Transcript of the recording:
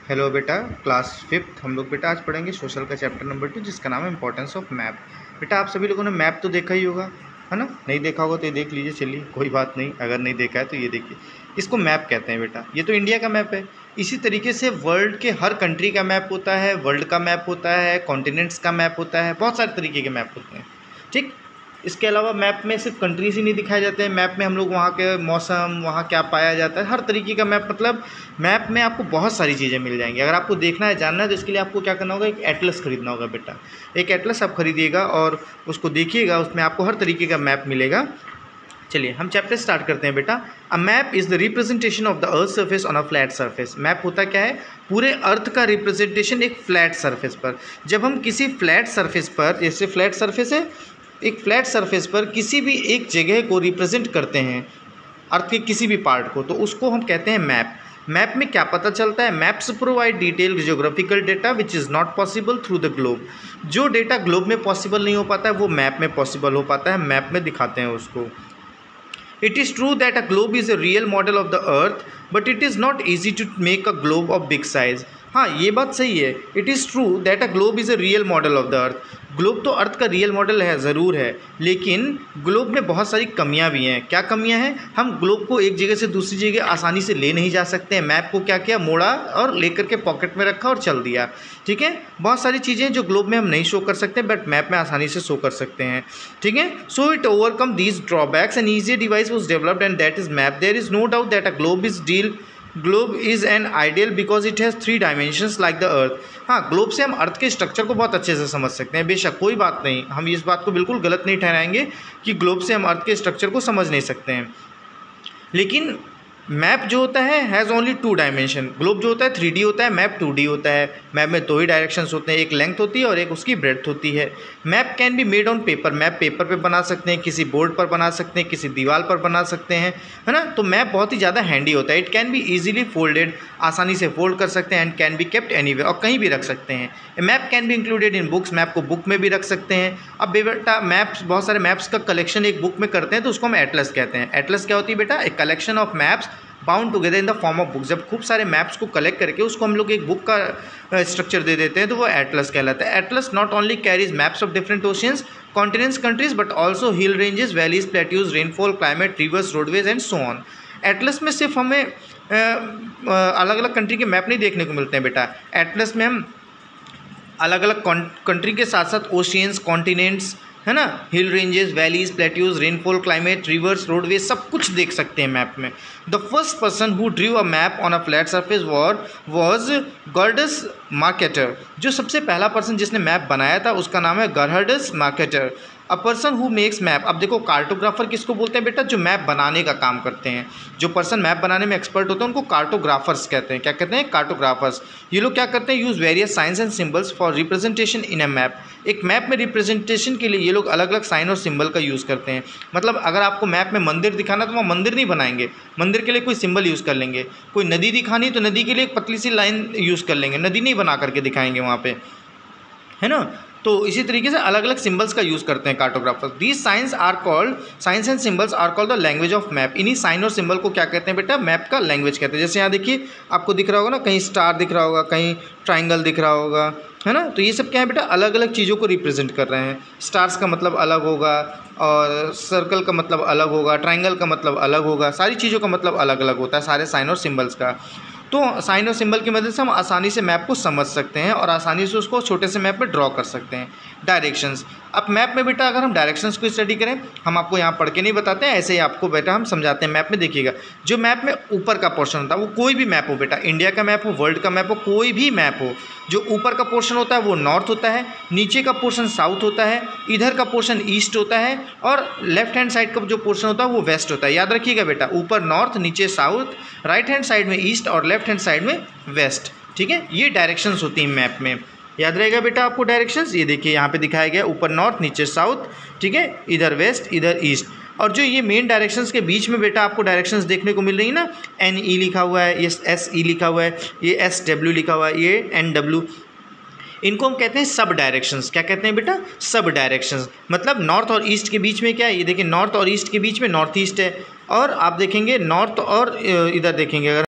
Hello बेटा, class fifth हम लोग बेटा आज पढ़ेंगे सोशल का चैप्टर नंबर 2 जिसका नाम है इंपॉर्टेंस ऑफ मैप। बेटा आप सभी लोगों ने मैप तो देखा ही होगा, है ना। नहीं देखा होगा तो ये देख लीजिए, चलिए कोई बात नहीं। अगर नहीं देखा है तो ये देखिए, इसको मैप कहते हैं बेटा। ये तो इंडिया का मैप है। इसी तरीके से वर्ल्ड के हर कंट्री का मैप होता है, वर्ल्ड का मैप होता है, कॉन्टिनेंट्स का मैप होता है, बहुत सारे तरीके के मैप होते हैं। ठीक, इसके अलावा मैप में सिर्फ कंट्रीज ही नहीं दिखाए जाते हैं। मैप में हम लोग वहाँ के मौसम, वहाँ क्या पाया जाता है, हर तरीके का मैप। मतलब मैप में आपको बहुत सारी चीज़ें मिल जाएंगी। अगर आपको देखना है, जानना है, तो इसके लिए आपको क्या करना होगा, एक एटलस खरीदना होगा बेटा। एक एटलस आप खरीदिएगा और उसको देखिएगा, उसमें आपको हर तरीके का मैप मिलेगा। चलिए हम चैप्टर स्टार्ट करते हैं बेटा। A map is the representation of the earth surface on a flat surface. Map होता क्या है? पूरे अर्थ का रिप्रेजेंटेशन एक फ्लैट सर्फेस पर। जब हम किसी फ्लैट सर्फेस पर, जैसे फ्लैट सर्फेस है, एक फ्लैट सरफेस पर किसी भी एक जगह को रिप्रेजेंट करते हैं, अर्थ के किसी भी पार्ट को, तो उसको हम कहते हैं मैप। मैप में क्या पता चलता है? Maps provide detail geographical data which is not possible through the globe. जो डेटा ग्लोब में पॉसिबल नहीं हो पाता है वो मैप में पॉसिबल हो पाता है। मैप में दिखाते हैं उसको। It is true that a globe is a real model of the earth, but it is not easy to make a globe of big size. हाँ, ये बात सही है। It is true that a globe is a real model of the earth. Globe तो earth का real model है, ज़रूर है, लेकिन ग्लोब में बहुत सारी कमियां भी हैं। क्या कमियां हैं? हम ग्लोब को एक जगह से दूसरी जगह आसानी से ले नहीं जा सकते हैं। मैप को क्या किया, मोड़ा और लेकर के पॉकेट में रखा और चल दिया। ठीक है, बहुत सारी चीज़ें जो ग्लोब में हम नहीं शो कर सकते बट मैप में आसानी से शो कर सकते हैं। ठीक है, so it overcome these drawbacks and easier device was developed and that is map. There is no doubt that a globe is an ideal because it has 3 dimensions like the earth. हाँ, globe से हम अर्थ के structure को बहुत अच्छे से समझ सकते हैं। बेशक कोई बात नहीं, हम इस बात को बिल्कुल गलत नहीं ठहराएंगे कि ग्लोब से हम अर्थ के स्ट्रक्चर को समझ नहीं सकते हैं, लेकिन मैप जो होता है हैज़ ओनली 2 डायमेंशन। ग्लोब जो होता है 3D होता है, मैप 2D होता है। मैप में 2 ही डायरेक्शंस होते हैं, एक लेंथ होती है और एक उसकी ब्रेड्थ होती है। Map can be made on paper. Map paper पे बना सकते हैं, किसी बोर्ड पर बना सकते हैं, किसी दीवार पर बना सकते हैं, है ना। तो मैप बहुत ही ज़्यादा हैंडी होता है। It can be easily folded, आसानी से फोल्ड कर सकते हैं, and can be kept anywhere, और कहीं भी रख सकते हैं। Map can be included in books. Map को बुक में भी रख सकते हैं। अब बेटा मैप्स, बहुत सारे मैप्स का कलेक्शन एक बुक में करते हैं तो उसको हम एटलस कहते हैं। एटलस क्या होती है बेटा? एक collection of maps bound together in the form of book. जब खूब सारे मैप्स को कलेक्ट करके उसको हम लोग एक बुक का स्ट्रक्चर दे देते हैं तो वो एटलस कहलाता है। Atlas not only carries maps of different oceans, continents, countries, but also hill ranges, valleys, plateaus, rainfall, climate, rivers, roadways and so on. Atlas में सिर्फ हमें अलग अलग कंट्री के मैप नहीं देखने को मिलते हैं बेटा। एटलस में हम अलग अलग कंट्री के साथ साथ ओशियंस, कॉन्टिनेंट्स, है ना, hill ranges, valleys, plateaus, rainfall, climate, rivers, roadway, सब कुछ देख सकते हैं मैप में। The first person who drew a map on a flat surface was Gerhardus Mercator. जो सबसे पहला पर्सन जिसने मैप बनाया था उसका नाम है Gerhardus Mercator. A person who makes map. अब देखो, कार्टोग्राफर किसको बोलते हैं बेटा? जो मैप बनाने का काम करते हैं। जो पर्सन मैप बनाने में एक्सपर्ट होते हैं उनको कार्टोग्राफर्स कहते हैं। क्या कहते हैं? कार्टोग्राफर्स। ये लोग क्या करते हैं? Use various science and symbols for representation in a map. एक मैप में रिप्रेजेंटेशन के लिए ये लोग अलग अलग साइन और सिंबल का यूज़ करते हैं। मतलब अगर आपको मैप में मंदिर दिखाना तो वहाँ मंदिर नहीं बनाएंगे, मंदिर के लिए कोई सिंबल यूज़ कर लेंगे। कोई नदी दिखानी तो नदी के लिए एक पतली सी लाइन यूज़ कर लेंगे, नदी नहीं बना करके दिखाएंगे वहाँ पे, है ना। तो इसी तरीके से अलग अलग सिंबल्स का यूज़ करते हैं cartographers. These science and symbols are called the language of map. इन्हीं साइन और सिंबल को क्या कहते हैं बेटा? मैप का लैंग्वेज कहते हैं। जैसे यहाँ देखिए, आपको दिख रहा होगा ना, कहीं स्टार दिख रहा होगा, कहीं ट्राइंगल दिख रहा होगा, है ना। तो ये सब क्या है बेटा? अलग अलग चीज़ों को रिप्रेजेंट कर रहे हैं। स्टार्स का मतलब अलग होगा और सर्कल का मतलब अलग होगा, ट्राइंगल का मतलब अलग होगा, सारी चीज़ों का मतलब अलग अलग होता है, सारे साइन और सिंबल्स का। तो साइन और सिंबल की मदद से हम आसानी से मैप को समझ सकते हैं और आसानी से उसको छोटे से मैप में ड्रॉ कर सकते हैं। डायरेक्शंस। अब मैप में बेटा अगर हम डायरेक्शंस को स्टडी करें, हम आपको यहाँ पढ़ के नहीं बताते हैं, ऐसे ही आपको बेटा हम समझाते हैं। मैप में देखिएगा, जो मैप में ऊपर का पोर्शन होता है, वो कोई भी मैप हो बेटा, इंडिया का मैप हो, वर्ल्ड का मैप हो, कोई भी मैप हो, जो ऊपर का पोर्शन होता है वो नॉर्थ होता है, नीचे का पोर्शन साउथ होता है, इधर का पोर्शन ईस्ट होता है, और लेफ्ट हैंड साइड का जो पोर्शन होता है वो वेस्ट होता है। याद रखिएगा बेटा, ऊपर नॉर्थ, नीचे साउथ, राइट हैंड साइड में ईस्ट और लेफ्ट हैंड साइड में वेस्ट। ठीक है, ये डायरेक्शंस होती हैं मैप में। याद रहेगा बेटा आपको डायरेक्शंस। ये देखिए यहाँ पे दिखाया गया, ऊपर नॉर्थ, नीचे साउथ, ठीक है, इधर वेस्ट, इधर ईस्ट। और जो ये मेन डायरेक्शंस के बीच में बेटा आपको डायरेक्शंस देखने को मिल रही है ना, NE लिखा हुआ है, ये SE लिखा हुआ है, ये SW लिखा हुआ है, ये NW, इनको हम कहते हैं सब डायरेक्शंस। क्या कहते हैं बेटा? सब डायरेक्शंस। मतलब नॉर्थ और ईस्ट के बीच में क्या है? ये देखिए, नॉर्थ और ईस्ट के बीच में नॉर्थ ईस्ट है, और आप देखेंगे नॉर्थ और इधर देखेंगे अगर